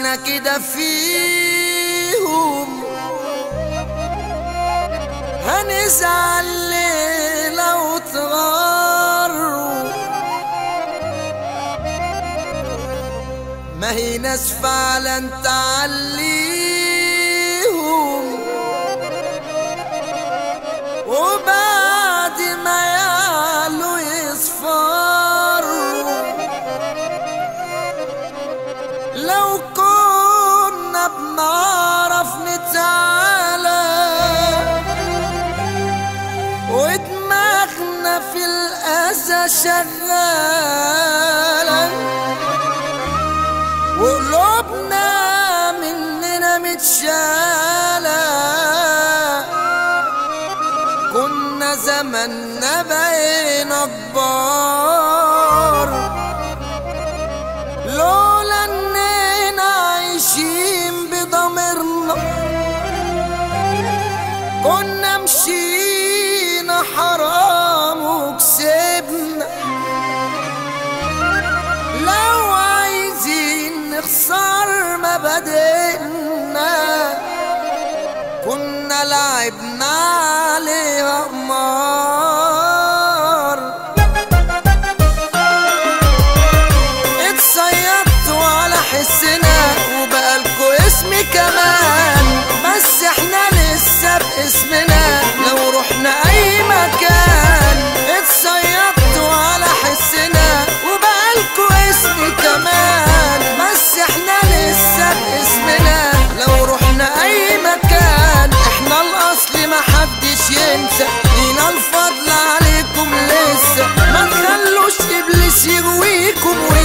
احنا كده فيهم هنزعل ليه لو تغاروا؟ ما هي ناس فعلا تعليهم وبعد ما يعلوا يصفروا. لو كنا بنعرف نتعالى ودماغنا في الأذى شغالة وقلوبنا مننا متشالة، كنا زماننا بقينا كبار. لولا اننا عايشين بضميرنا كنا مشينا حرام وكسبنا. لو عايزين نخسر مبادئنا كنا لعبنا عليها قمار. اتصيدتوا على حسنا وبقالكوا اسم كمان، بس احنا لسه باسمنا لو رحنا اي مكان. اتصيدتوا على حسنا وبقالكوا اسم كمان، بس احنا لسه باسمنا لو رحنا اي مكان. احنا الاصل محدش ينسى، لينا الفضل عليكم لسه. ما تخلوش ابليس يغويكم